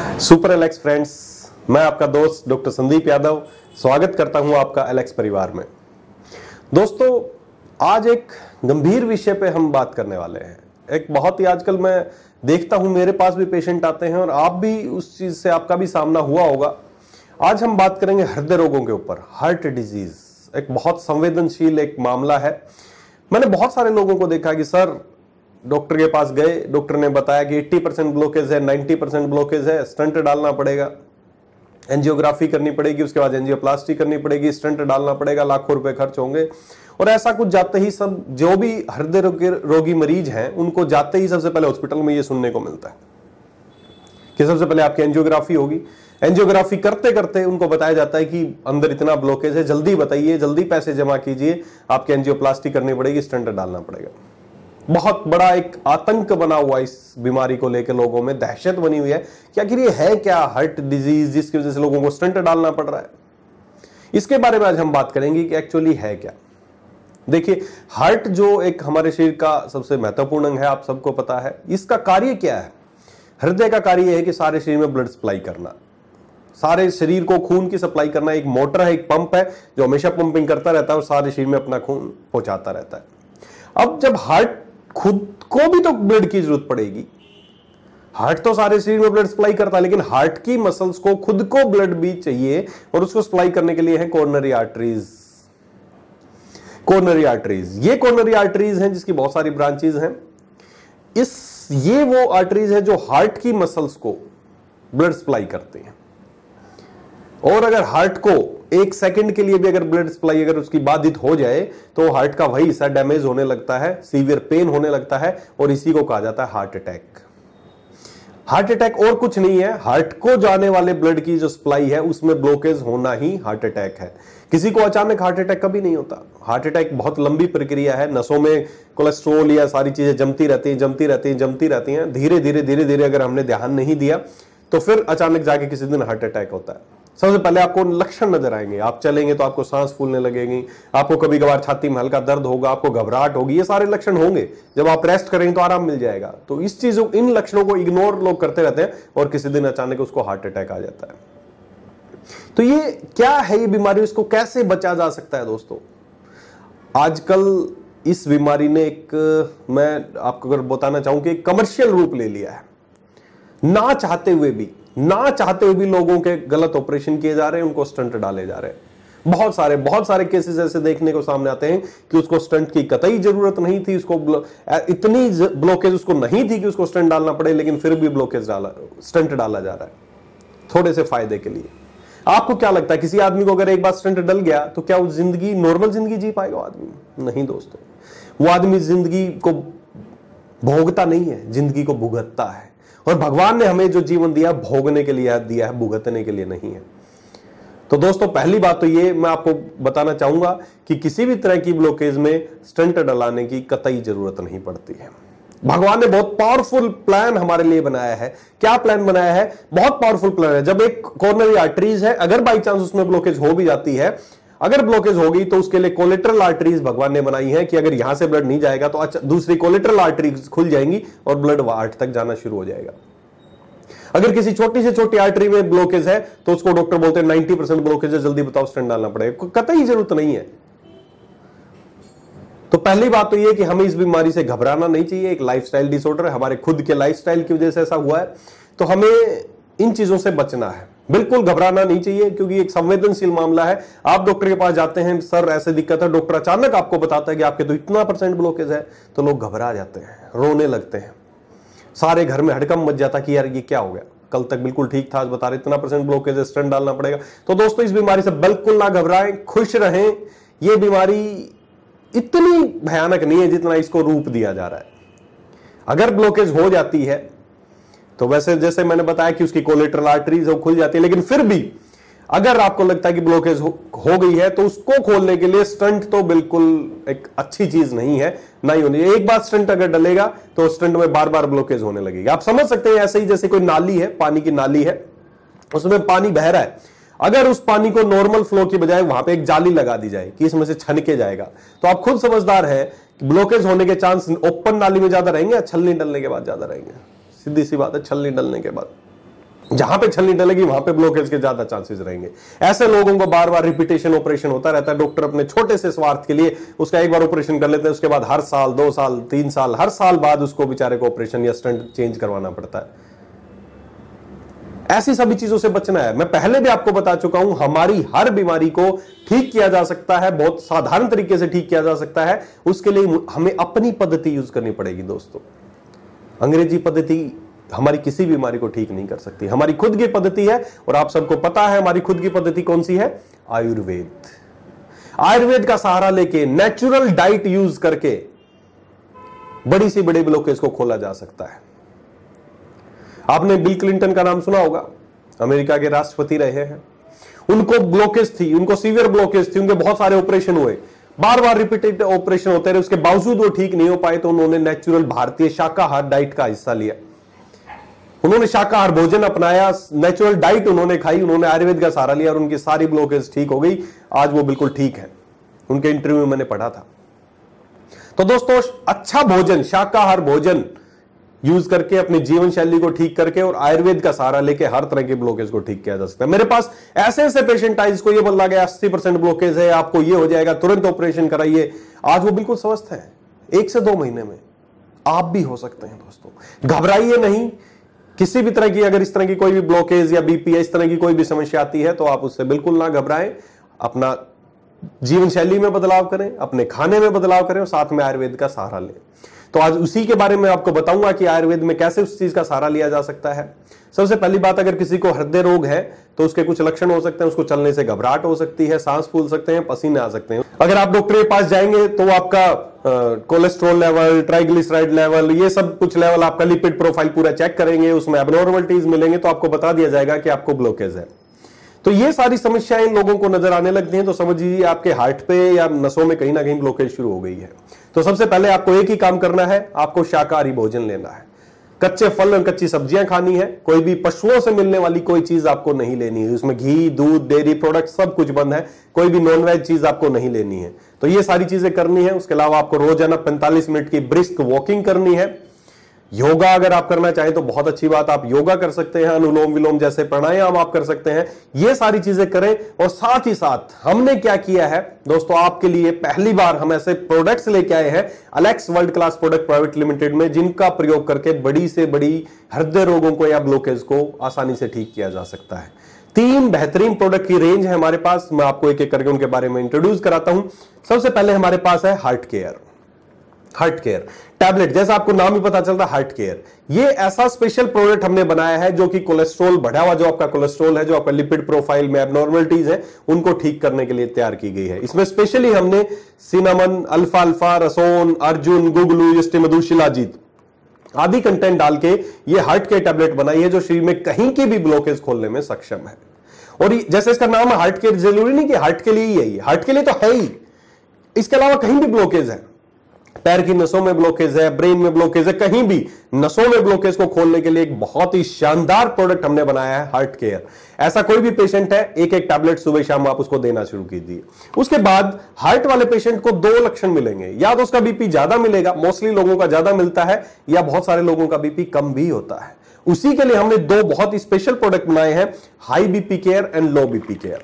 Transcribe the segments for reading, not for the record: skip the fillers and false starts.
Super Alex friends, मैं आपका दोस्त डॉक्टर संदीप यादव स्वागत करता हूं आपका एलेक्स परिवार में। दोस्तों, आज एक गंभीर विषय पे हम बात करने वाले हैं। एक बहुत ही आजकल मैं देखता हूं, मेरे पास भी पेशेंट आते हैं और आप भी उस चीज से आपका भी सामना हुआ होगा। आज हम बात करेंगे हृदय रोगों के ऊपर, हार्ट डिजीज। एक बहुत संवेदनशील एक मामला है। मैंने बहुत सारे लोगों को देखा कि सर डॉक्टर के पास गए, डॉक्टर ने बताया कि 80% ब्लॉकेज है, 90% ब्लॉकेज है, स्टंट डालना पड़ेगा, एंजियोग्राफी करनी पड़ेगी, उसके बाद एंजियोप्लास्टी करनी पड़ेगी, स्टंट डालना पड़ेगा, लाखों रुपए खर्च होंगे। और ऐसा कुछ जाते ही सब जो भी हृदय रोगी मरीज हैं उनको जाते ही सबसे पहले हॉस्पिटल में ये सुनने को मिलता है कि सबसे पहले आपकी एंजियोग्राफी होगी। एंजियोग्राफी करते करते उनको बताया जाता है कि अंदर इतना ब्लॉकेज है, जल्दी बताइए, जल्दी पैसे जमा कीजिए, आपकी एंजियोप्लास्टी करनी पड़ेगी, स्टंट डालना पड़ेगा। बहुत बड़ा एक आतंक बना हुआ इस बीमारी को लेकर, लोगों में दहशत बनी हुई है कि आखिर ये है क्या हार्ट डिजीज जिसकी वजह से लोगों को स्टंट डालना पड़ रहा है। इसके बारे में आज हम बात करेंगे कि एक्चुअली है क्या। देखिए, हार्ट जो एक हमारे शरीर का सबसे महत्वपूर्ण अंग है, आप सबको पता है। इसका कार्य क्या है? हृदय का कार्य है कि सारे शरीर में ब्लड सप्लाई करना, सारे शरीर को खून की सप्लाई करना। एक मोटर है, एक पंप है जो हमेशा पंपिंग करता रहता है और सारे शरीर में अपना खून पहुंचाता रहता है। अब जब हार्ट खुद को भी तो ब्लड की जरूरत पड़ेगी। हार्ट तो सारे शरीर में ब्लड सप्लाई करता है, लेकिन हार्ट की मसल्स को खुद को ब्लड भी चाहिए और उसको सप्लाई करने के लिए है कोरोनरी आर्टरीज। कोरोनरी आर्टरीज, ये कोरोनरी आर्टरीज हैं जिसकी बहुत सारी ब्रांचेज हैं। ये वो आर्टरीज है जो हार्ट की मसल्स को ब्लड सप्लाई करते हैं। और अगर हार्ट को एक सेकंड के लिए भी अगर ब्लड सप्लाई अगर उसकी बाधित हो जाए तो हार्ट का वही हिस्सा डैमेज होने लगता है, सीवियर पेन होने लगता है और इसी को कहा जाता है हार्ट अटैक। हार्ट अटैक और कुछ नहीं है, हार्ट को जाने वाले ब्लड की जो सप्लाई है उसमें ब्लॉकेज होना ही हार्ट अटैक है। किसी को अचानक हार्ट अटैक कभी नहीं होता। हार्ट अटैक बहुत लंबी प्रक्रिया है, नसों में कोलेस्ट्रॉल या सारी चीजें जमती रहती हैं। धीरे धीरे अगर हमने ध्यान नहीं दिया तो फिर अचानक जाके किसी दिन हार्ट अटैक होता है। सबसे पहले आपको लक्षण नजर आएंगे, आप चलेंगे तो आपको सांस फूलने लगेगी, आपको कभी कभार छाती में हल्का दर्द होगा, आपको घबराहट होगी। ये सारे लक्षण होंगे। जब आप रेस्ट करेंगे तो आराम मिल जाएगा। तो इन लक्षणों को इग्नोर लोग करते रहते हैं और किसी दिन अचानक उसको हार्ट अटैक आ जाता है। तो ये क्या है, ये बीमारी, इसको कैसे बचा जा सकता है? दोस्तों, आजकल इस बीमारी ने मैं आपको अगर बताना चाहूं कि कमर्शियल रूप ले लिया है। ना चाहते हुए भी लोगों के गलत ऑपरेशन किए जा रहे हैं, उनको स्टंट डाले जा रहे हैं। बहुत सारे केसेस ऐसे देखने को सामने आते हैं कि उसको स्टंट की कतई जरूरत नहीं थी, उसको इतनी ब्लॉकेज उसको नहीं थी कि उसको स्टंट डालना पड़े, लेकिन फिर भी स्टंट डाला जा रहा है थोड़े से फायदे के लिए। आपको क्या लगता है, किसी आदमी को अगर एक बार स्टंट डल गया तो क्या वो नॉर्मल जिंदगी जी पाएगा आदमी? नहीं दोस्तों, वो आदमी जिंदगी को भोगता नहीं है, जिंदगी को भुगतता है। और भगवान ने हमें जो जीवन दिया भोगने के लिए दिया है, भुगतने के लिए नहीं है। तो दोस्तों, पहली बात तो ये मैं आपको बताना चाहूंगा कि किसी भी तरह की ब्लॉकेज में स्टंट डलाने की कतई जरूरत नहीं पड़ती है। भगवान ने बहुत पावरफुल प्लान हमारे लिए बनाया है। क्या प्लान बनाया है? बहुत पावरफुल प्लान है। जब एक कोरोनरी आर्टरीज है, अगर बाई चांस उसमें ब्लॉकेज हो भी जाती है, अगर ब्लॉकेज होगी तो उसके लिए कोलेटरल आर्टरीज भगवान ने बनाई है कि अगर यहां से ब्लड नहीं जाएगा तो दूसरी कोलेटरल आर्टरीज खुल जाएंगी और ब्लड हार्ट तक जाना शुरू हो जाएगा। अगर किसी छोटी से छोटी आर्टरी में ब्लॉकेज है तो उसको डॉक्टर बोलते हैं 90% ब्लॉकेज है, जल्दी बताओ, स्टंट डालना पड़ेगा। कतई जरूरत नहीं है। तो पहली बात तो यह कि हमें इस बीमारी से घबराना नहीं चाहिए। एक लाइफस्टाइल डिसऑर्डर है, हमारे खुद के लाइफस्टाइल की वजह से ऐसा हुआ है, तो हमें इन चीजों से बचना है। बिल्कुल घबराना नहीं चाहिए, क्योंकि एक संवेदनशील मामला है। आप डॉक्टर के पास जाते हैं, सर ऐसे दिक्कत है, डॉक्टर अचानक आपको बताता है कि आपके तो इतना % ब्लॉकेज है, तो लोग घबरा जाते हैं, रोने लगते हैं। सारे घर में हड़कंप मच जाता कि यार ये क्या हो गया, कल तक बिल्कुल ठीक था, आज बता रहे इतना % ब्लॉकेज है, स्टंट डालना पड़ेगा। तो दोस्तों, इस बीमारी से बिल्कुल ना घबराएं, खुश रहें। ये बीमारी इतनी भयानक नहीं है जितना इसको रूप दिया जा रहा है। अगर ब्लॉकेज हो जाती है तो वैसे जैसे मैंने बताया कि उसकी कोलेटरल आर्टरीज खुल जाती है, लेकिन फिर भी अगर आपको लगता है कि ब्लॉकेज हो गई है तो उसको खोलने के लिए स्टंट तो बिल्कुल एक अच्छी चीज नहीं है, नहीं होनी। एक बार स्टंट अगर डलेगा तो स्टंट में बार बार ब्लॉकेज होने लगेगी। आप समझ सकते हैं, ऐसे ही जैसे कोई नाली है, पानी की नाली है, उसमें पानी बह रहा है, अगर उस पानी को नॉर्मल फ्लो की बजाय वहां पे एक जाली लगा दी जाए कि इसमें से छनके जाएगा, तो आप खुद समझदार है कि ब्लॉकेज होने के चांस ओपन नाली में ज्यादा रहेंगे या छलनी डलने के बाद ज्यादा रहेंगे? सीधी सी बात है, छलनी डलने के बाद। जहां पे छलनी डलेगी वहां पे ब्लॉकेज के ज्यादा चांसेस रहेंगे। ऐसे लोगों को बार बार रिपीटेशन ऑपरेशन होता रहता है। डॉक्टर अपने छोटे से स्वार्थ के लिए उसका एक बार ऑपरेशन कर लेते हैं, उसके बाद हर साल 2 साल 3 साल हर साल बाद उसको बेचारे को ऑपरेशन या स्टंट चेंज करवाना पड़ता है। ऐसी सभी चीजों से बचना है। मैं पहले भी आपको बता चुका हूं, हमारी हर बीमारी को ठीक किया जा सकता है, बहुत साधारण तरीके से ठीक किया जा सकता है। उसके लिए हमें अपनी पद्धति यूज करनी पड़ेगी दोस्तों। अंग्रेजी पद्धति हमारी किसी बीमारी को ठीक नहीं कर सकती। हमारी खुद की पद्धति है, और आप सबको पता है हमारी खुद की पद्धति कौन सी है? आयुर्वेद। आयुर्वेद का सहारा लेके, नेचुरल डाइट यूज करके बड़ी सी बड़े ब्लॉकेज को खोला जा सकता है। आपने बिल क्लिंटन का नाम सुना होगा, अमेरिका के राष्ट्रपति रहे हैं। उनको ब्लॉकेज थी, उनको सीवियर ब्लॉकेज थी, उनके बहुत सारे ऑपरेशन हुए, बार बार रिपीटेड ऑपरेशन होते रहे, उसके बावजूद वो ठीक नहीं हो पाए। तो उन्होंने नेचुरल भारतीय शाकाहार डाइट का हिस्सा लिया, उन्होंने शाकाहार भोजन अपनाया, नेचुरल डाइट उन्होंने खाई, उन्होंने आयुर्वेद का सहारा लिया और उनकी सारी ब्लॉकेज ठीक हो गई। आज वो बिल्कुल ठीक है। उनके इंटरव्यू में मैंने पढ़ा था। तो दोस्तों, अच्छा भोजन, शाकाहार भोजन यूज करके अपनी जीवन शैली को ठीक करके और आयुर्वेद का सहारा लेके हर तरह के ब्लॉकेज को ठीक किया जा सकता है। मेरे पास ऐसे ऐसे पेशेंट आए जिसको ये बोला गया 80% ब्लॉकेज है, आपको ये हो जाएगा, तुरंत ऑपरेशन कराइए। आज वो बिल्कुल स्वस्थ है। 1 से 2 महीने में आप भी हो सकते हैं दोस्तों। घबराइए नहीं। किसी भी तरह की अगर इस तरह की कोई भी ब्लॉकेज या बीपी या इस तरह की कोई भी समस्या आती है तो आप उससे बिल्कुल ना घबराएं। अपना जीवन शैली में बदलाव करें, अपने खाने में बदलाव करें और साथ में आयुर्वेद का सहारा लें। तो आज उसी के बारे में आपको बताऊंगा कि आयुर्वेद में कैसे उस चीज का सहारा लिया जा सकता है। सबसे पहली बात, अगर किसी को हृदय रोग है तो उसके कुछ लक्षण हो सकते हैं। उसको चलने से घबराहट हो सकती है, सांस फूल सकते हैं, पसीने आ सकते हैं। अगर आप डॉक्टर के पास जाएंगे तो आपका कोलेस्ट्रॉल लेवल, ट्राइग्लिसराइड लेवल, ये सब कुछ लेवल, आपका लिपिड प्रोफाइल पूरा चेक करेंगे, उसमें एबनॉर्मलिटीज मिलेंगे तो आपको बता दिया जाएगा कि आपको ब्लॉकेज है। तो ये सारी समस्याएं लोगों को नजर आने लगती हैं तो समझ लीजिए आपके हार्ट पे या नसों में कहीं ना कहीं ब्लॉकेज शुरू हो गई है। तो सबसे पहले आपको एक ही काम करना है, आपको शाकाहारी भोजन लेना है। कच्चे फल और कच्ची सब्जियां खानी है। कोई भी पशुओं से मिलने वाली कोई चीज आपको नहीं लेनी है। उसमें घी, दूध, डेयरी प्रोडक्ट सब कुछ बंद है। कोई भी नॉनवेज चीज आपको नहीं लेनी है। तो ये सारी चीजें करनी है। उसके अलावा आपको रोजाना 45 मिनट की ब्रिस्क वॉकिंग करनी है। योगा अगर आप करना चाहें तो बहुत अच्छी बात, आप योगा कर सकते हैं, अनुलोम विलोम जैसे प्राणायाम आप कर सकते हैं। ये सारी चीजें करें। और साथ ही साथ हमने क्या किया है दोस्तों, आपके लिए पहली बार हम ऐसे प्रोडक्ट्स लेके आए हैं Alex world class product private limited में, जिनका प्रयोग करके बड़ी से बड़ी हृदय रोगों को या ब्लॉकेज को आसानी से ठीक किया जा सकता है। 3 बेहतरीन प्रोडक्ट की रेंज है हमारे पास। मैं आपको एक एक करके उनके बारे में इंट्रोड्यूस कराता हूं। सबसे पहले हमारे पास है heart care. Heart care tablet, जैसा आपको नाम ही पता चलता है हार्ट केयर। ये ऐसा स्पेशल प्रोडक्ट हमने बनाया है जो कि कोलेस्ट्रॉल बढ़ा हुआ, जो आपका कोलेस्ट्रॉल है, जो आपका लिपिड प्रोफाइल में एबनॉर्मलिटीज है, उनको ठीक करने के लिए तैयार की गई है। इसमें स्पेशली हमने सिनामन, अल्फा अल्फा, रसोन, अर्जुन, गुगलू, यष्टिमधु, शिलाजीत आदि कंटेंट डाल के ये हार्ट केयर टैबलेट बनाई है जो शरीर में कहीं की भी ब्लॉकेज खोलने में सक्षम है। और जैसे इसका नाम है हार्ट केयर, जरूरी नहीं कि हार्ट के लिए ही है, हार्ट के लिए तो है ही, इसके अलावा कहीं भी ब्लॉकेज है, पैर की नसों में ब्लॉकेज है, ब्रेन में ब्लॉकेज है, कहीं भी नसों में ब्लॉकेज को खोलने के लिए एक बहुत ही शानदार प्रोडक्ट हमने बनाया है हार्ट केयर। ऐसा कोई भी पेशेंट है, एक एक टैबलेट सुबह शाम आप उसको देना शुरू कीजिए। उसके बाद हार्ट वाले पेशेंट को 2 लक्षण मिलेंगे, या तो उसका बीपी ज्यादा मिलेगा, मोस्टली लोगों का ज्यादा मिलता है, या बहुत सारे लोगों का बीपी कम भी होता है। उसी के लिए हमने 2 बहुत ही स्पेशल प्रोडक्ट बनाए हैं, high BP care and low BP care.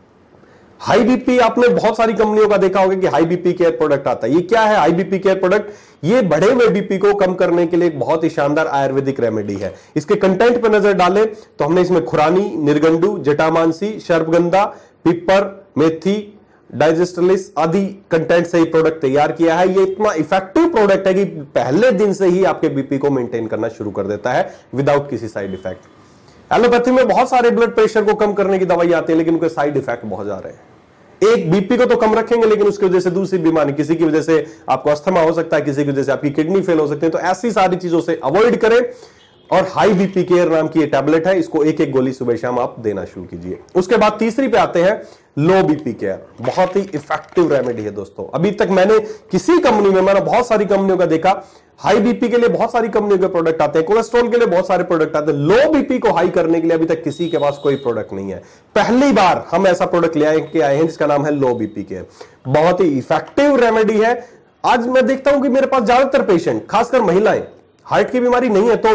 High BP, आपने बहुत सारी कंपनियों का देखा होगा कि हाई बीपी केयर प्रोडक्ट आता है। ये क्या है हाई बीपी केयर प्रोडक्ट? ये बढ़े हुए बीपी को कम करने के लिए एक बहुत ही शानदार आयुर्वेदिक रेमेडी है। इसके कंटेंट पर नजर डालें तो हमने इसमें खुरानी, निर्गंडू, जटामांसी, सर्पगंधा, पिपर, मेथी, डाइजेस्टलिस आदि कंटेंट से ही प्रोडक्ट तैयार किया है। ये इतना इफेक्टिव प्रोडक्ट है कि पहले दिन से ही आपके बीपी को मेंटेन करना शुरू कर देता है विदाउट किसी साइड इफेक्ट। एलोपैथी में बहुत सारे ब्लड प्रेशर को कम करने की दवाई आती है, लेकिन उनके साइड इफेक्ट बहुत ज्यादा है। एक बीपी को तो कम रखेंगे, लेकिन उसकी वजह से दूसरी बीमारी, किसी की वजह से आपको अस्थमा हो सकता है, किसी की वजह से आपकी किडनी फेल हो सकती है। तो ऐसी सारी चीजों से अवॉइड करें। और हाई बीपी केयर नाम की ये टैबलेट है, इसको एक एक गोली सुबह शाम आप देना शुरू कीजिए। उसके बाद तीसरी पे आते हैं लो बीपी केयर। बहुत ही इफेक्टिव रेमेडी है दोस्तों। अभी तक मैंने किसी कंपनी में, मैंने बहुत सारी कंपनियों का देखा, हाई बीपी के लिए बहुत सारी कंपनियों के प्रोडक्ट आते हैं, कोलेस्ट्रॉल के लिए बहुत सारे प्रोडक्ट आते हैं, लो बीपी को हाई करने के लिए अभी तक किसी के पास कोई प्रोडक्ट नहीं है। पहली बार हम ऐसा प्रोडक्ट ले आए हैं जिसका नाम है लो बीपी केयर। बहुत ही इफेक्टिव रेमेडी है। आज मैं देखता हूं कि मेरे पास ज्यादातर पेशेंट, खासकर महिलाएं, हार्ट की बीमारी नहीं है तो भी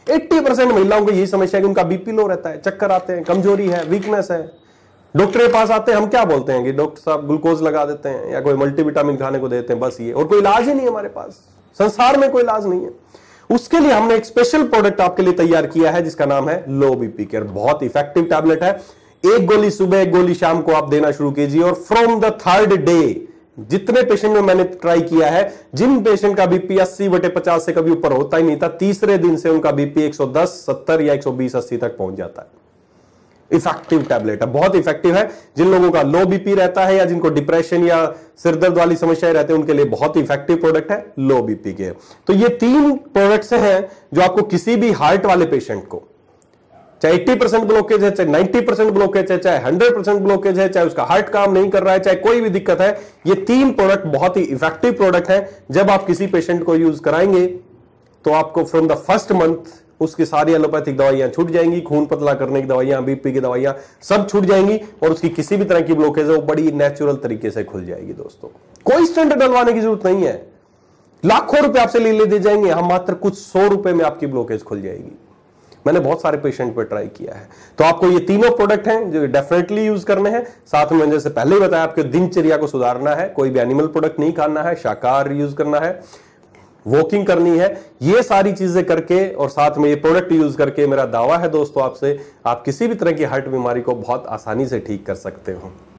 80% महिलाओं को यही समस्या है कि उनका बीपी लो रहता है, चक्कर आते हैं, कमजोरी है, वीकनेस है। डॉक्टर के पास आते हैं, हम क्या बोलते हैं कि डॉक्टर साहब ग्लूकोज लगा देते हैं या कोई मल्टीविटामिन खाने को देते हैं, बस ये, और कोई इलाज ही नहीं है हमारे पास, संसार में कोई इलाज नहीं है। उसके लिए हमने एक स्पेशल प्रोडक्ट आपके लिए तैयार किया है जिसका नाम है लो बीपी केयर। बहुत इफेक्टिव टैबलेट है, एक गोली सुबह, एक गोली शाम को आप देना शुरू कीजिए, और फ्रॉम द थर्ड डे, जितने पेशेंट में मैंने ट्राई किया है, जिन पेशेंट का बीपी 80/50 से कभी ऊपर होता ही नहीं था, तीसरे दिन से उनका बीपी 110, 70 या 120, 80 तक पहुंच जाता है। इफेक्टिव टैबलेट है, बहुत इफेक्टिव है। जिन लोगों का लो बीपी रहता है या जिनको डिप्रेशन या सिरदर्द वाली समस्याएं रहती है, उनके लिए बहुत इफेक्टिव प्रोडक्ट है लो बीपी के। तो ये 3 प्रोडक्ट्स हैं जो आपको किसी भी हार्ट वाले पेशेंट को, चाहे 80% ब्लॉकेज है, चाहे 90% ब्लॉकेज है, चाहे 100% ब्लॉकेज है, चाहे उसका हार्ट काम नहीं कर रहा है, चाहे कोई भी दिक्कत है, ये 3 प्रोडक्ट बहुत ही इफेक्टिव प्रोडक्ट है। जब आप किसी पेशेंट को यूज कराएंगे तो आपको फ्रॉम द फर्स्ट मंथ उसकी सारी एलोपैथिक दवाइयां छूट जाएंगी, खून पतला करने की दवाइयां, बीपी की दवाइयां सब छूट जाएंगी, और उसकी किसी भी तरह की ब्लॉकेज है वो बड़ी नेचुरल तरीके से खुल जाएगी। दोस्तों, कोई स्टेंट डलवाने की जरूरत नहीं है, लाखों रुपए आपसे ले दे जाएंगे, हम मात्र कुछ 100 रुपए में आपकी ब्लॉकेज खुल जाएगी। मैंने बहुत सारे पेशेंट पे ट्राई किया है। तो आपको ये तीनों प्रोडक्ट हैं जो डेफिनेटली यूज करने हैं। साथ में जैसे पहले ही बताया, आपके दिनचर्या को सुधारना है, कोई भी एनिमल प्रोडक्ट नहीं खाना है, शाकाहार यूज करना है, वॉकिंग करनी है, ये सारी चीजें करके और साथ में ये प्रोडक्ट यूज करके, मेरा दावा है दोस्तों आपसे, आप किसी भी तरह की हार्ट बीमारी को बहुत आसानी से ठीक कर सकते हो।